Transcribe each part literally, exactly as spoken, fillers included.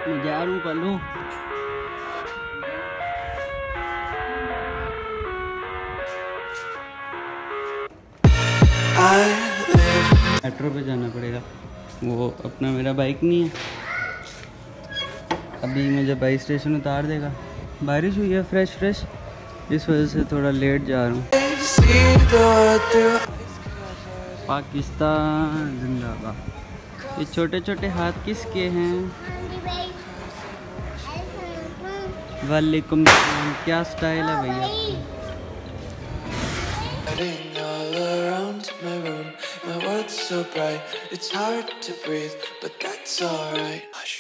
मैं जा रहा हूँ पल्लू। मेट्रो पे जाना पड़ेगा, वो अपना मेरा बाइक नहीं है। अभी मुझे बाइक स्टेशन उतार देगा। बारिश हुई है फ्रेश फ्रेश, इस वजह से थोड़ा लेट जा रहा हूँ। पाकिस्तान जिंदाबाद। ये छोटे छोटे हाथ किसके हैं? वालेकुम सलाम। क्या स्टाइल है भैया? My world's so bright, it's hard to breathe, but that's alright. Hush.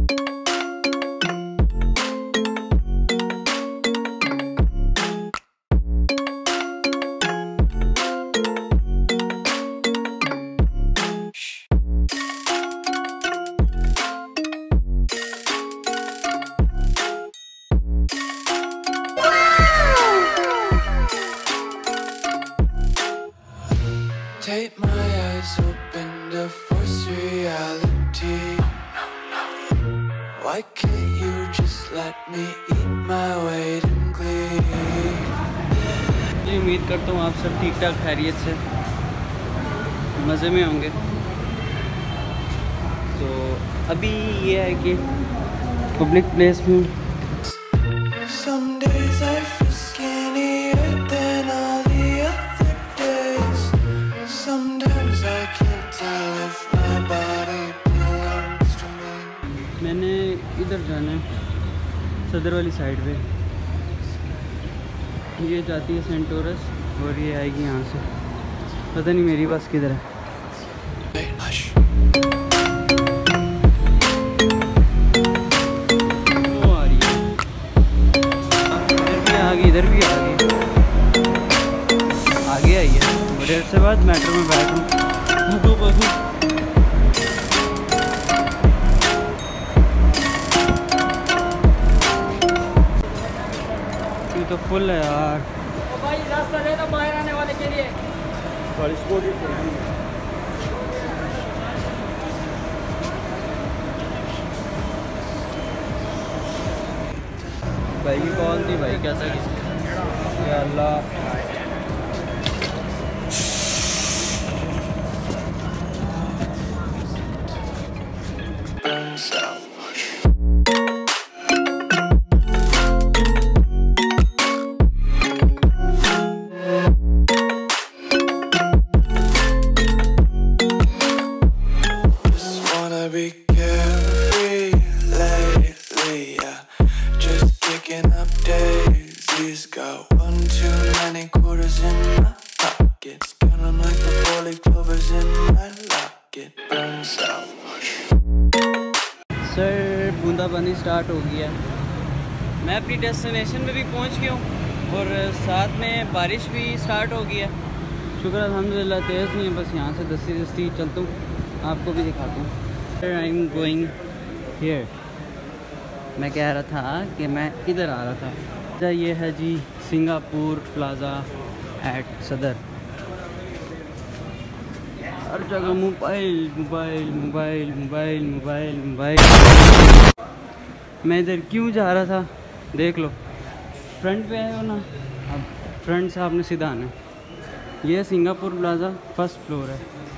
Take my eyes open to force reality. Why can't you just let me eat my weight in glee? ये उम्मीद करता हूँ आप सब ठीक ठाक खैरियत से मज़े में होंगे। तो अभी ये है कि पब्लिक प्लेस में Some days I feel skinnier than all the other days. Sometimes I can't tell if my body belongs to me. मैंने इधर जाना है, सदर वाली साइड पे। ये जाती है सेंट टोरस और ये आएगी यहाँ से। पता नहीं मेरी बस किधर है। Hush. वो आ रही है, इधर भी आ गई, इधर भी आ गई, आगे आई है। और देर से बाद मेट्रो में बैठूँ भागो भागो। ये तो फुल है यार। भाई रास्ता देना बाहर आने वाले के लिए। भाई की कॉल थी, भाई कैसा किसी या अल्लाह। Burns out. Just wanna be carefree lately, yeah. Just kicking up daisies. Got one too many quarters in my pockets. Count 'em like the four-leaf clovers in my locket. Burns out. Sir बूंदाबांदी start हो गई है। मैं अपनी destination में भी पहुंच गया हूँ और साथ में बारिश भी स्टार्ट हो गई है। शुक्र अल्हम्दुलिल्लाह तेज़ नहीं है, बस यहाँ से दस्ती दस्ती चलता हूँ, आपको भी दिखाता हूँ। I am going here. मैं कह रहा था कि मैं इधर आ रहा था। ये है जी सिंगापुर प्लाज़ा एट सदर। हर जगह mobile mobile mobile mobile mobile mobile. मैं इधर क्यों जा रहा था देख लो। फ्रंट पे आए हो ना, अब फ्रंट से आपने सीधा आना है। ये सिंगापुर प्लाज़ा फर्स्ट फ्लोर है,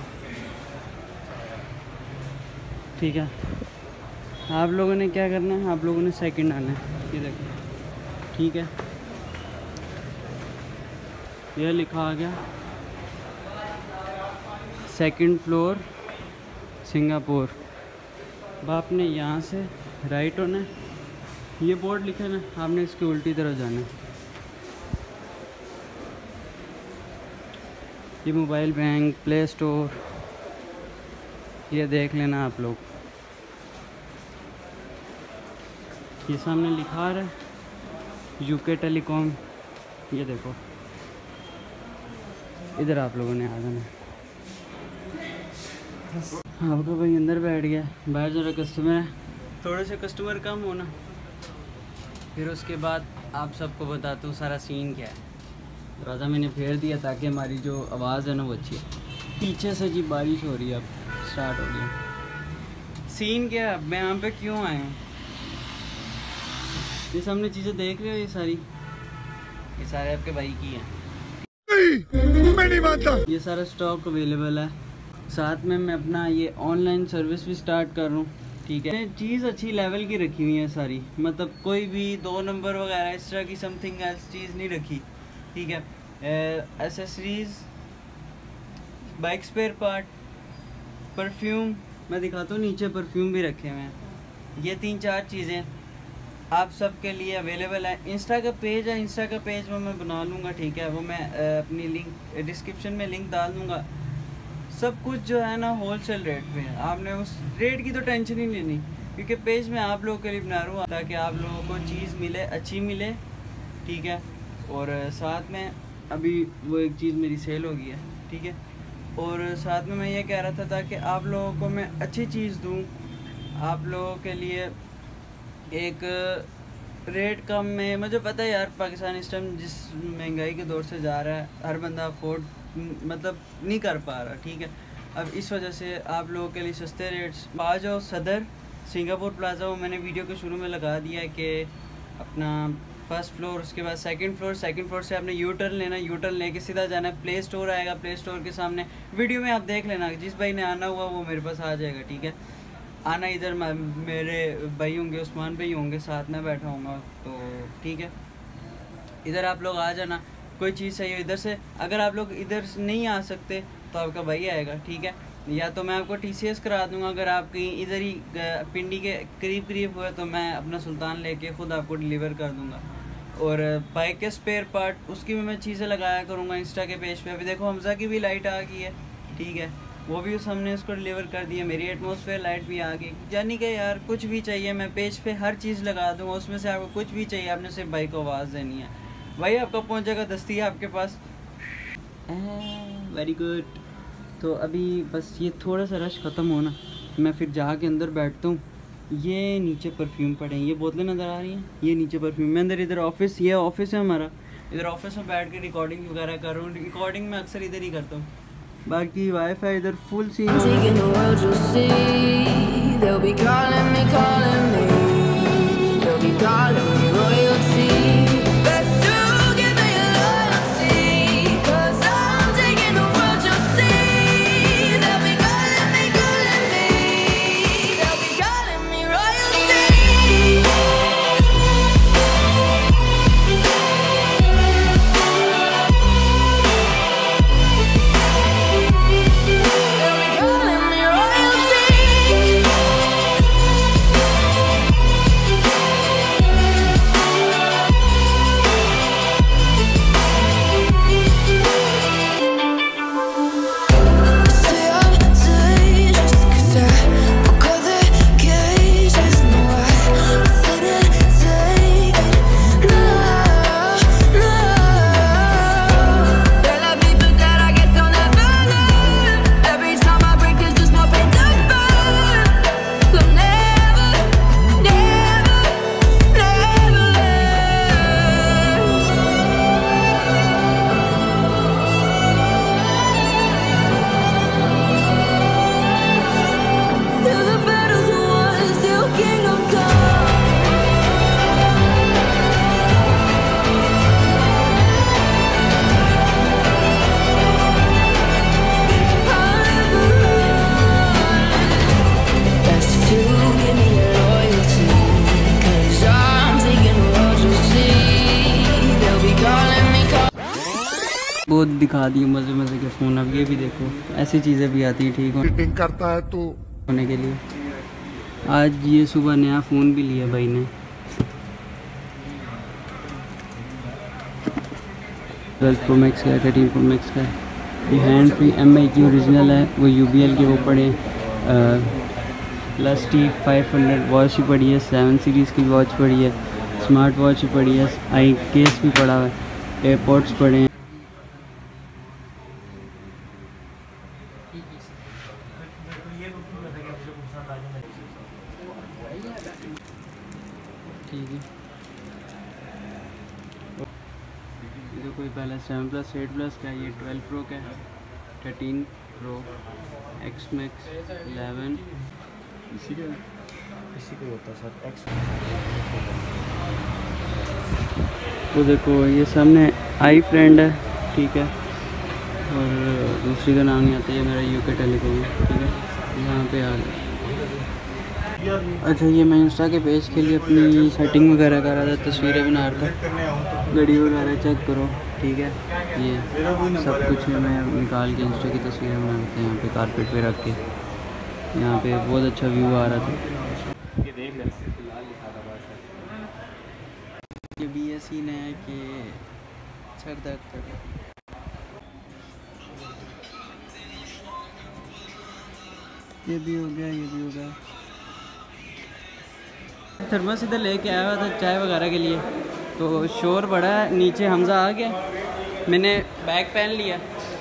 ठीक है। आप लोगों ने क्या करना है, आप लोगों ने सेकंड आना है। ये देखो, ठीक है, ये लिखा आ गया सेकंड फ्लोर सिंगापुर। अब आपने यहाँ से राइट होना है, ये बोर्ड लिखा है ना, आपने इसकी उल्टी तरफ जाना है। ये मोबाइल बैंक, प्ले स्टोर, ये देख लेना आप लोग। ये सामने लिखा आ रहा है यूके टेलीकॉम। ये देखो, इधर आप लोगों ने आ जाना है। आपका भाई अंदर बैठ गया, बाहर जरा कस्टमर है, थोड़े से कस्टमर कम होना। फिर उसके बाद आप सबको बताता हूँ सारा सीन क्या है। दरवाज़ा मैंने फेर दिया ताकि हमारी जो आवाज़ है ना वो अच्छी है। पीछे से जी बारिश हो रही है, अब स्टार्ट हो गई। सीन क्या है, मैं यहाँ पे क्यों आया हूँ, ये सामने चीज़ें देख रहे हो, ये सारी ये सारे आपके भाई की हैं। मैं नहीं मानता। ये सारा स्टॉक अवेलेबल है। साथ में मैं अपना ये ऑनलाइन सर्विस भी स्टार्ट कर रहा हूँ, ठीक है। चीज़ अच्छी लेवल की रखी हुई है सारी, मतलब कोई भी दो नंबर वगैरह इस तरह की समथिंग एल्स चीज़ नहीं रखी, ठीक है। Accessories, bike spare part, perfume, मैं दिखाता हूँ नीचे परफ्यूम भी रखे हुए हैं। ये तीन चार चीज़ें आप सब के लिए अवेलेबल है। इंस्टा का पेज है, इंस्टा का पेज वो मैं बना लूँगा, ठीक है। वो मैं अपनी लिंक डिस्क्रिप्शन में लिंक डाल दूँगा। सब कुछ जो है ना होलसेल रेट पे है, आपने उस रेट की तो टेंशन ही नहीं लेनी, क्योंकि पेज मैं आप लोगों के लिए बना रहा हूँ ताकि आप लोगों को चीज़ मिले, अच्छी मिले, ठीक है। और साथ में अभी वो एक चीज़ मेरी सेल हो गई है, ठीक है। और साथ में मैं ये कह रहा था ताकि आप लोगों को मैं अच्छी चीज़ दूँ, आप लोगों के लिए एक रेट कम में। मुझे पता है यार पाकिस्तान इस टाइम जिस महंगाई के दौर से जा रहा है, हर बंदा अफोर्ड मतलब नहीं कर पा रहा, ठीक है। अब इस वजह से आप लोगों के लिए सस्ते रेट्स आ जाओ। सदर सिंगापुर प्लाजा, वो मैंने वीडियो के शुरू में लगा दिया है कि अपना फर्स्ट फ्लोर, उसके बाद सेकंड फ्लोर, सेकंड फ्लोर से आपने यू टर्न लेना, यू टर्न लेके सीधा जाना है, प्ले स्टोर आएगा, प्ले स्टोर के सामने वीडियो में आप देख लेना, जिस भाई ने आना हुआ वो मेरे पास आ जाएगा, ठीक है। आना इधर मेरे भाई होंगे, उस्मान भाई होंगे, साथ में बैठा हूँगा, तो ठीक है। इधर आप लोग आ जाना, कोई चीज़ चाहिए इधर से। अगर आप लोग इधर नहीं आ सकते तो आपका भाई आएगा, ठीक है। या तो मैं आपको टी सी एस करा दूँगा, अगर आप कहीं इधर ही पिंडी के करीब करीब हुए तो मैं अपना सुल्तान लेके ख़ुद आपको डिलीवर कर दूँगा। और बाइक के स्पेयर पार्ट उसकी भी मैं चीज़ें लगाया करूँगा इंस्टा के पेज पे। अभी देखो हमजा की भी लाइट आ गई है, ठीक है, वो भी उस हमने उसको डिलीवर कर दिया। मेरी एटमॉस्फेयर लाइट भी आ गई। यानी कि यार कुछ भी चाहिए मैं पेज पे हर चीज़ लगा दूँगा, उसमें से आपको कुछ भी चाहिए आपने सिर्फ भाई को आवाज़ देनी है, भाई आपका पहुँच जाएगा दस्ती है आपके पास। Very good. तो अभी बस ये थोड़ा सा रश ख़त्म होना, मैं फिर जाके अंदर बैठता हूँ। ये नीचे परफ्यूम पड़े हैं, ये बोतलें नज़र आ रही हैं, ये नीचे परफ्यूम। मैं अंदर इधर ऑफिस, ये ऑफिस है हमारा, इधर ऑफिस में बैठ के रिकॉर्डिंग वगैरह कर रहा हूँ। रिकॉर्डिंग मैं अक्सर इधर ही करता हूँ। बाकी वाईफाई इधर फुल सीन बहुत दिखा दी मज़े मज़े के फ़ोन। अब ये भी देखो ऐसी चीज़ें भी आती हैं ठीक मीटिंग करता है तो होने के लिए। आज ये सुबह नया फ़ोन भी लिया भाई ने, ट्वेल्व प्रो मैक्स का, थर्टीन प्रो मैक्स का। ये हैंड फ्री एम आई की ओरिजिनल है, वो यू बी एल के वो पड़े। Plus T five hundred watch भी पड़ी है, सेवन सीरीज़ की वॉच पड़ी है, स्मार्ट वॉच भी पड़ी है, आई केस भी पड़ा हुआ है, एयरपोर्ट्स पड़े हैं। ठीक है, ये कोई पहले सेवन प्लस एट प्लस का, ये ट्वेल्व प्रो का है, thirteen Pro, X Max, eleven, इसी के इसी को होता है सर एक्स। वो देखो ये सामने आई फ्रेंड है, ठीक है, और दूसरी का नाम नहीं आता, ये मेरा यूके टेलीकॉम है, ठीक है, यहाँ पे आ गया। अच्छा ये मैं इंस्टा के पेज के लिए अपनी सेटिंग वगैरह कर रहा था, तस्वीरें बना रहा था, घड़ी वगैरह चेक करो, ठीक है, ये सब कुछ है, मैं निकाल के इंस्टा की तस्वीरें बना लेते हैं यहाँ पे कारपेट पे रख के। यहाँ पे बहुत अच्छा व्यू आ रहा था। ये देख लेना फिलहाल लिखा था बस। ये भी ये सीन है कि सर दर्द कर रहा है। ये भी हो गया, ये भी हो गया। थर्मस इधर लेके आया हुआ था चाय वगैरह के लिए, तो शोर बड़ा है, नीचे हमज़ा आ गया, मैंने बैग पहन लिया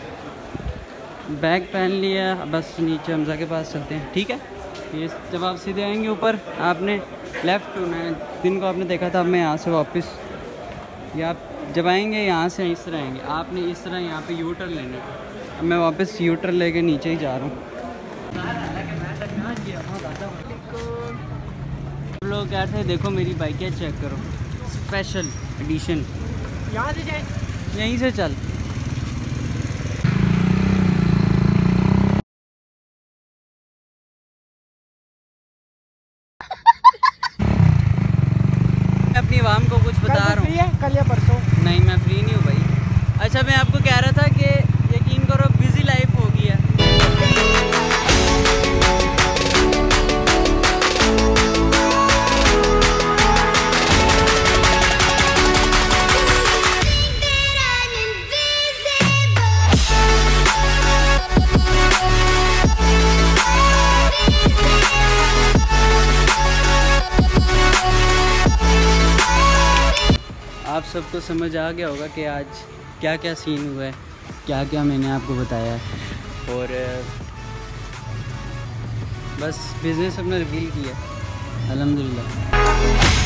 बैग पहन लिया बस नीचे हमज़ा के पास चलते हैं, ठीक है। ये जब आप सीधे आएंगे ऊपर, आपने लेफ़्ट होना है, दिन को आपने देखा था, अब मैं यहाँ से वापस, या आप जब आएंगे यहाँ से इस तरह आएंगे, आपने इस तरह यहाँ पे यू टर्न लेना है। अब मैं वापस यू टर्न लेके नीचे ही जा रहा हूँ। लोग कहते हैं देखो मेरी बाइक है, चेक करो, स्पेशल एडिशन। यहाँ से जाए, यहीं से चल। अपनी आवाम को कुछ बता रहा हूँ। कल या परसों? नहीं मैं फ्री नहीं हूँ भाई। अच्छा मैं आपको कह रहा था कि यकीन करो बिजी लाइफ हो गई है। आप सबको समझ आ गया होगा कि आज क्या क्या सीन हुआ है, क्या क्या मैंने आपको बताया है, और बस बिज़नेस अपना रिवील किया अल्हम्दुलिल्लाह।